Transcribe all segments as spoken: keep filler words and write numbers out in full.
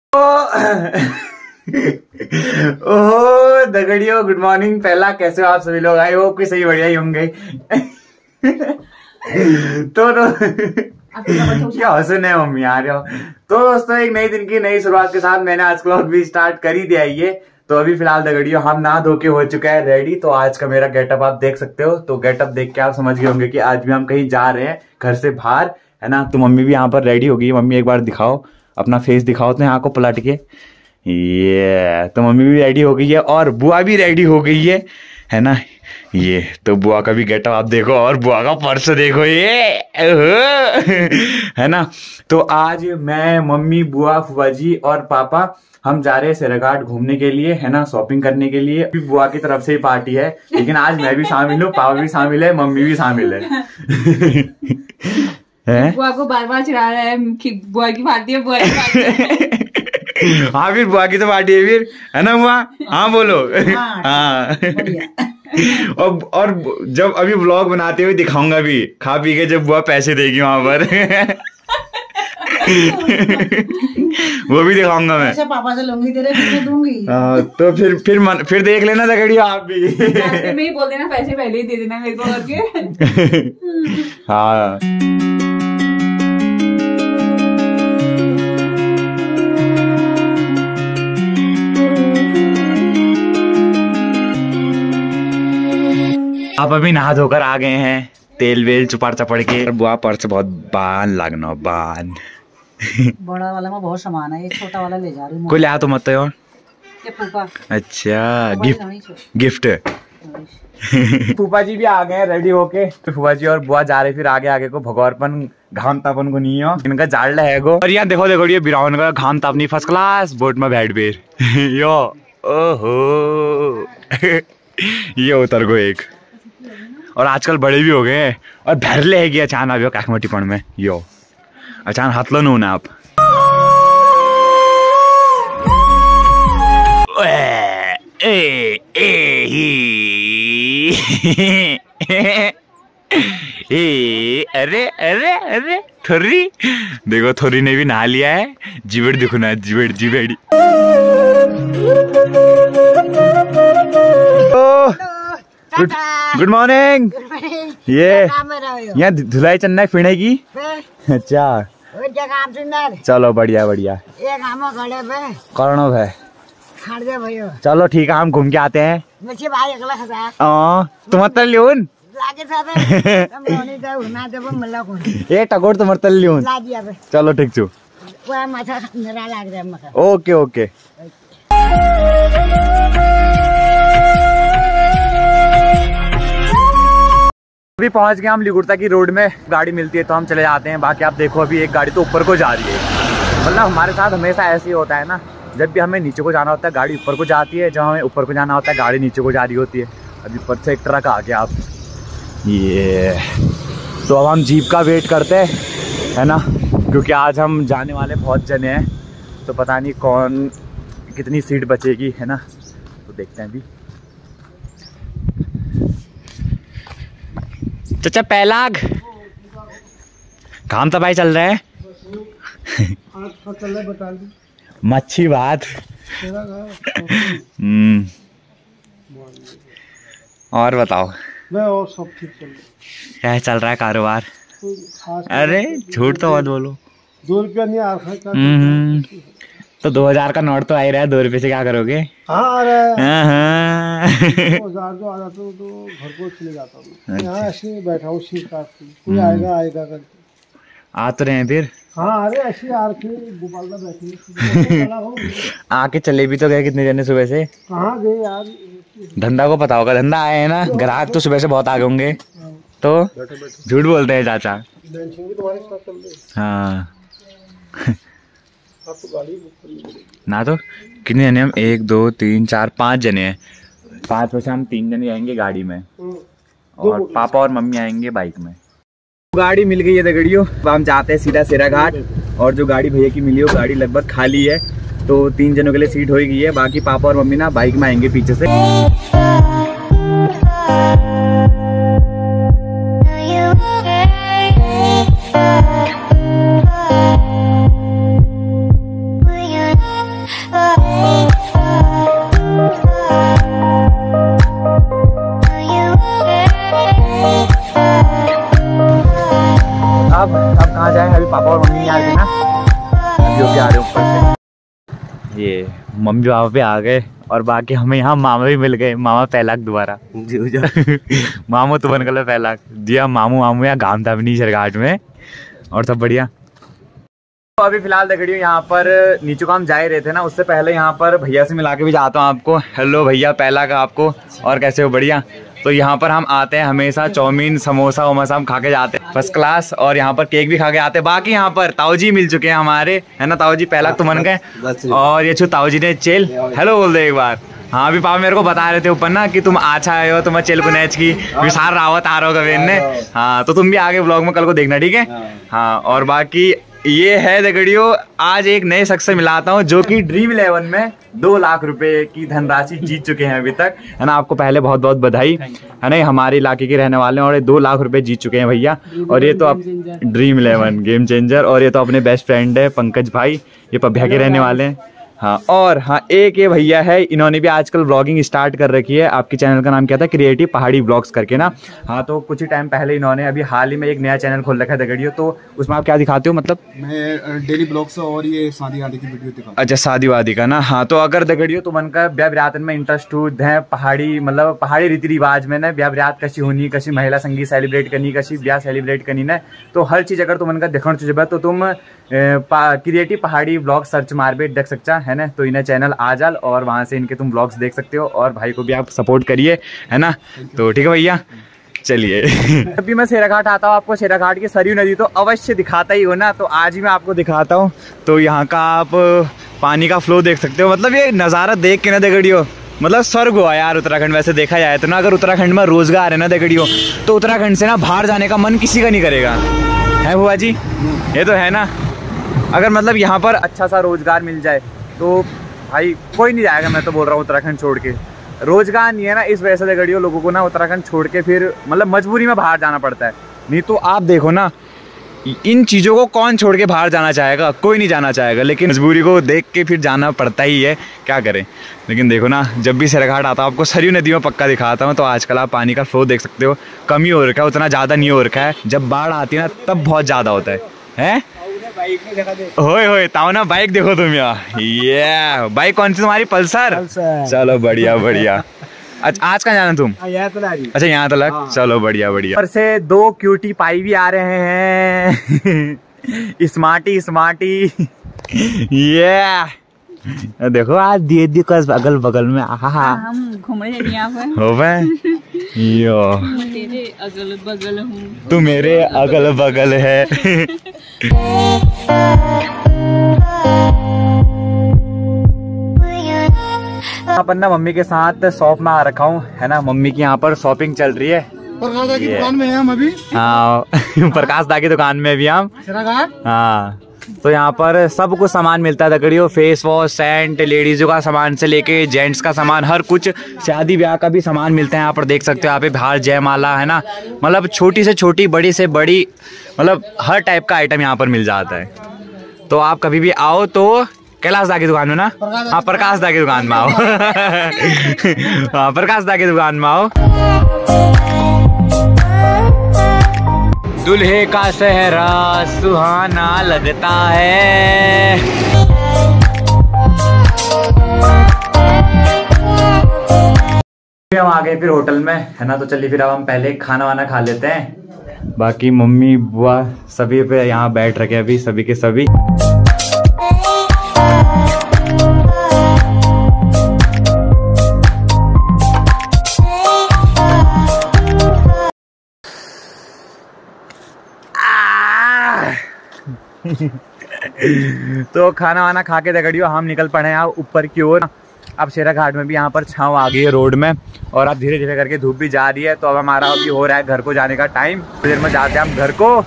ओह दगड़ियों, good morning. पहला कैसे हो आप सभी लोग? आई होप कि सही बढ़िया ही होंगे। तो तो क्या हंसने मम्मी आ रहे हो। तो दोस्तों, एक नई दिन की नई शुरुआत के साथ मैंने आज व्लॉग भी स्टार्ट कर ही दिया ये। तो अभी फिलहाल दगड़ियों हम नहा धो के हो चुका है रेडी। तो आज का मेरा गेटअप आप देख सकते हो। तो गेटअप देख के आप समझ गए होंगे कि आज भी हम कहीं जा रहे हैं घर से बाहर, है ना। तो मम्मी भी यहाँ पर रेडी हो गई है। मम्मी एक बार दिखाओ अपना फेस, दिखाओ तो यहाँ को पलट के। ये तो मम्मी भी रेडी हो गई है और बुआ भी रेडी हो गई है, है ना। ये तो बुआ का भी गेटअप आप देखो और बुआ का पर्स देखो, ये है ना। तो आज मैं, मम्मी, बुआ, फुआ जी और पापा हम जा रहे हैं सेराघाट घूमने के लिए, है ना, शॉपिंग करने के लिए। बुआ की तरफ से ही पार्टी है, लेकिन आज मैं भी शामिल हूँ, पापा भी शामिल है, मम्मी भी शामिल है। बुआ को बार बार चिढ़ा रहा है कि बुआ की पार्टी है, बुआ की पार्टी है। हाँ फिर बुआ की तो पार्टी है फिर, है ना बुआ? हाँ बोलो। हाँ और और जब अभी व्लॉग बनाते हुए दिखाऊंगा भी, खा पी के जब बुआ पैसे देगी वहां पर। वो भी दिखाऊंगा मैं। पापा से लूंगी, तेरे पैसे दूंगी। आ, तो फिर फिर मन, फिर देख लेना दगड़िया आप भी। मैं ही बोल देना, पैसे पहले ही दे देना मेरे को करके। हाँ आप अभी नहा धोकर आ गए हैं, तेल वेल चुपाड़ चपड़ के। बुआ पर्स बहुत बान लगना बान। बड़ा वाला में बहुत सामान है, एक छोटा वाला ले जा रही हूँ। कोई ले तो मत यार। अच्छा गिफ्ट गिफ्ट। फूफा जी भी आ गए हैं रेडी होके। तो फूफा जी और बुआ जा रहे फिर आगे आगे को भगौरपन घाम तापन को नहीं हो, इनका जाड़ है गो। और यहाँ देखो देखो ये बिराउन का घाम तापनी फर्स्ट क्लास बोट में बैठ बेर। यो ओहो। ये उतर गो एक। और आजकल बड़े भी हो गए हैं और भरले है कि अचानक अभी काकमटीपन में यो अचानक हाथ लो ना आप। ए, ए, ए, अरे अरे अरे थोरी देखो, थोरी ने भी नहा लिया है। जिबेड़ देखो ना, जिबेड़ जिबेड़ी। Good morning. ये यहाँ धुलाई चन्ना है फिरने की। अच्छा चलो बढ़िया बढ़िया। करो भाई, चलो ठीक है, हम घूम के आते हैं। तुम मत लियोन ये टकोर तुम मत लियोन। चलो ठीक छू। Okay okay. अभी पहुंच गए हम लिगुड़ता की रोड में। गाड़ी मिलती है तो हम चले जाते हैं। बाकी आप देखो अभी एक गाड़ी तो ऊपर को जा रही है। मतलब हमारे साथ हमेशा ऐसे ही होता है ना, जब भी हमें नीचे को जाना होता है गाड़ी ऊपर को जाती है, जब हमें ऊपर को जाना होता है गाड़ी नीचे को जा रही होती है। अभी ऊपर से एक ट्रक आ गया। आप ये तो अब हम जीप का वेट करते हैं, है ना, क्योंकि आज हम जाने वाले बहुत जने हैं। तो पता नहीं कौन कितनी सीट बचेगी, है ना। तो देखते हैं अभी। चाचा पहलाग काम तो भाई चल रहा है। मच्छी बात। हम्म और बताओ। और सब ठीक चल रहा है। क्या चल रहा है कारोबार? अरे झूठ तो मत बोलो। दो रुपया नहीं आ रहा। हम्म तो दो हजार का नोट तो आ ही रहा है, दो रुपये से क्या करोगे? हाँ आ रहा है। हाँ। दो हजार जो आ जाता हूँ तो घर को चले जाता हूँ। यहाँ ऐसे बैठा हूँ सीट काट के, कोई आएगा आएगा करके। आ तो रहे हैं फिर। हाँ अरे ऐसे आ रखे गोपाल दा बैठे। आके चले भी तो गए कितने जने सुबह से। कहाँ गए यार? धंधा को पता होगा, धंधा आए है ना, ग्राहक तो सुबह से बहुत आ गए होंगे। तो झूठ बोलते हैं चाचा। हाँ ना तो कितने जने हम? एक दो तीन चार पाँच जने हैं। पाँच में से हम तीन जने आएंगे गाड़ी में और पापा और मम्मी आएंगे बाइक में। गाड़ी मिल गई है दगड़ियों। हम जाते हैं सीधा सेराघाट। और जो गाड़ी भैया की मिली वो गाड़ी लगभग खाली है, तो तीन जनों के लिए सीट हो गई है। बाकी पापा और मम्मी ना बाइक में आएंगे पीछे से। अब अब कहाँ जाए, अभी पापा और मम्मी आ गए ना, अभी भी आ रहे ऊपर से। ये मम्मी पापा पे आ गए और बाकी हमें यहाँ मामा भी मिल गए। मामा पहलाक दोबारा मामू तो बन गए पहलाक दिया, मामू मामू यहाँ गाम था अपनी घाट में और सब बढ़िया। तो अभी फिलहाल देख रही हूँ यहाँ पर नीचे को हम जा ही रहे थे ना, उससे पहले यहाँ पर भैया से मिला के भी जाता हूँ आपको। हेलो भैया, पहला का आपको, और कैसे हो? बढ़िया। तो यहाँ पर हम आते हैं हमेशा, चाउमीन समोसा वमोसा हम खा के जाते हैं फर्स्ट क्लास, और यहाँ पर केक भी खा के आते हैं। बाकी यहाँ पर ताऊ जी मिल चुके हैं हमारे, है ना ताऊ जी? पहला तो बन गए और ये छू ताऊ जी ने चेल हेलो बोल दे एक बार। हाँ अभी पापा मेरे को बता रहे थे ऊपर ना कि तुम अच्छा आए हो, तुम्हें चेल बुनेच की विशाल रावत आ रहा होगा वेन ने। हाँ तो तुम भी आगे ब्लॉग में कल को देखना, ठीक है? हाँ और बाकी ये है दगड़ियों, आज एक नए शख्स से मिलाता हूँ जो कि ड्रीम इलेवन में दो लाख रुपए की धनराशि जीत चुके हैं अभी तक, है ना? आपको पहले बहुत बहुत बधाई, है ना? हमारे इलाके के रहने वाले हैं और ये दो लाख रुपए जीत चुके हैं भैया। और ये तो अब ड्रीम इलेवन गेम चेंजर, और ये तो अपने बेस्ट फ्रेंड है पंकज भाई, ये पभ्या के रहने वाले हैं। हाँ और हाँ एक ये भैया है, इन्होंने भी आजकल ब्लॉगिंग स्टार्ट कर रखी है। आपके चैनल का नाम क्या था? क्रिएटिव पहाड़ी ब्लॉग्स करके ना। हाँ तो कुछ ही टाइम पहले इन्होंने अभी हाल ही में एक नया चैनल खोल रखा है दगड़ियों। तो उसमें आप क्या दिखाते हो? मतलब मैं डेली ब्लॉग्स और ये शादी वादी की वीडियो दिखाता हूं। अच्छा शादी वादी का ना। हाँ तो अगर दगड़ियों तुम उनका ब्याह ब्यातन में इंटरेस्ट है, पहाड़ी मतलब पहाड़ी रीति रिवाज में ना ब्याह ब्यात कशी होनी, कशी महिला संगीत सेलिब्रेट करनी, कशी ब्याह सेलिब्रेट करनी ना, तो हर चीज अगर तुम उनका देखना चाहिए तो तुम क्रिएटिव पहाड़ी ब्लॉग सर्च मारबेट देख सकता है ना। तो इन्हें चैनल आ जाल और वहाँ से इनके तुम ब्लॉग्स देख सकते हो, और भाई को भी आप सपोर्ट करिए, है ना? तो ठीक है भैया, चलिए। अभी मैं शेराघाट आता हूँ, आपको शेराघाट की सरयू नदी तो अवश्य दिखाता ही हो ना, तो आज ही मैं आपको दिखाता हूँ। तो यहाँ का आप पानी का फ्लो देख सकते हो, मतलब ये नज़ारा देख के ना दगड़ियो मतलब स्वर्ग हुआ यार उत्तराखंड। वैसे देखा जाए तो ना, अगर उत्तराखंड में रोजगार है ना दगड़ियो, तो उत्तराखंड से ना बाहर जाने का मन किसी का नहीं करेगा, है बुआ जी? ये तो है ना। अगर मतलब यहाँ पर अच्छा सा रोजगार मिल जाए तो भाई कोई नहीं जाएगा, मैं तो बोल रहा हूँ उत्तराखंड छोड़ के। रोजगार नहीं है ना, इस वजह से दगड़ियों लोगों को ना उत्तराखंड छोड़ के फिर मतलब मजबूरी में बाहर जाना पड़ता है। नहीं तो आप देखो ना, इन चीज़ों को कौन छोड़ के बाहर जाना चाहेगा? कोई नहीं जाना चाहेगा, लेकिन मजबूरी को देख के फिर जाना पड़ता ही है, क्या करें। लेकिन देखो ना, जब भी शेराघाट आता हूँ आपको सरयू नदी में पक्का दिखाता हूँ। तो आजकल आप पानी का फ्लो देख सकते हो, कम ही हो रखा है, उतना ज़्यादा नहीं हो रखा है। जब बाढ़ आती है ना तब बहुत ज़्यादा होता है, हैं? होए होए ताऊ ना बाइक देखो तुम यहाँ। ये बाइक कौन सी तुम्हारी? पल्सर। चलो बढ़िया बढ़िया। अच्छा आज कहाँ जाना तुम? अच्छा यहाँ तक। चलो बढ़िया बढ़िया। ऊपर से दो क्यूटी पाई भी आ रहे हैं। Smarty smarty. ये देखो आज दिए दी कस अगल बगल में। हाँ हम घूम रहे हैं यहाँ पर। हो भाई यो तेरे अगल बगल हूँ, तू मेरे अगल बगल है। अपन ना मम्मी के साथ शॉप में आ रखा हूँ, है ना? मम्मी की यहाँ पर शॉपिंग चल रही है। प्रकाश दा की दुकान में है हम अभी। हाँ प्रकाश दा की दुकान में भी हम। हाँ तो यहाँ पर सब कुछ सामान मिलता है दगड़ियों, फेस वॉश, सेंट, लेडीजों का सामान से लेके जेंट्स का सामान, हर कुछ शादी ब्याह का भी सामान मिलता है यहाँ पर। देख सकते हो यहाँ पे बाहर जयमाला, है ना? मतलब छोटी से छोटी, बड़ी से बड़ी, मतलब हर टाइप का आइटम यहाँ पर मिल जाता है। तो आप कभी भी आओ तो कैलाश दा की दुकान में ना, हाँ प्रकाश दा की दुकान में आओ। हाँ प्रकाश दा की दुकान में आओ। दूल्हे का सेहरा सुहाना लगता है। हम आ गए फिर होटल में, है ना? तो चलिए फिर अब हम पहले खाना वाना खा लेते हैं। बाकी मम्मी बुआ सभी पे यहाँ बैठ रखे अभी, सभी के सभी। तो खाना वाना खा के दगड़ियों हम निकल पड़े हैं ऊपर की ओर। अब शेराघाट में भी यहाँ पर छाँव आ गई है रोड में, और अब धीरे धीरे करके धूप भी जा रही है। तो अब हमारा अभी हो रहा है घर को जाने का टाइम। देर में जाते हैं हम घर को।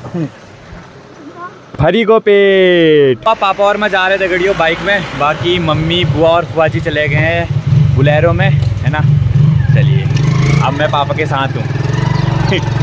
हरी को पेट। पापा और मैं जा रहे थे दगड़ियों बाइक में, बाकी मम्मी बुआ और फुआ जी चले गए हैं बुलेरो में, है ना? चलिए अब मैं पापा के साथ हूँ।